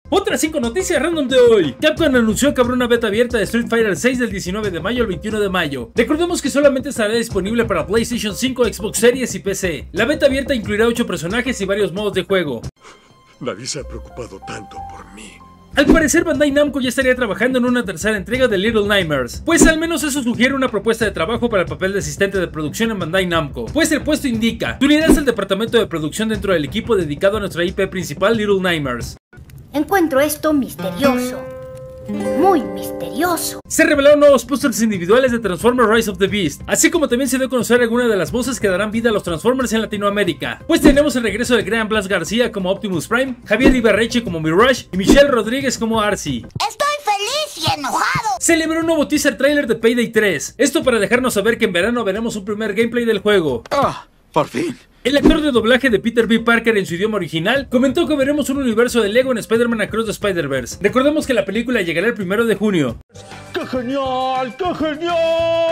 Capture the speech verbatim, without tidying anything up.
Otras cinco noticias random de hoy. Capcom anunció que habrá una beta abierta de Street Fighter seis del diecinueve de mayo al veintiuno de mayo. Recordemos que solamente estará disponible para PlayStation cinco, Xbox Series y P C. La beta abierta incluirá ocho personajes y varios modos de juego. Nadie se ha preocupado tanto por mí. Al parecer Bandai Namco ya estaría trabajando en una tercera entrega de Little Nightmares, pues al menos eso sugiere una propuesta de trabajo para el papel de asistente de producción en Bandai Namco, pues el puesto indica: tú unirás el departamento de producción dentro del equipo dedicado a nuestra I P principal Little Nightmares. Encuentro esto misterioso. Muy misterioso. Se revelaron nuevos pósters individuales de Transformers Rise of the Beast, así como también se dio a conocer algunas de las voces que darán vida a los Transformers en Latinoamérica. Pues tenemos el regreso del gran Blas García como Optimus Prime, Javier Ibarreche como Mirage y Michelle Rodríguez como Arcee. Estoy feliz y enojado. Se liberó un nuevo teaser trailer de Payday tres, esto para dejarnos saber que en verano veremos un primer gameplay del juego. ¡Ah! ¡Por fin! El actor de doblaje de Peter B. Parker en su idioma original comentó que veremos un universo de Lego en Spider-Man Across the Spider-Verse. Recordemos que la película llegará el primero de junio. ¡Qué genial! ¡Qué genial!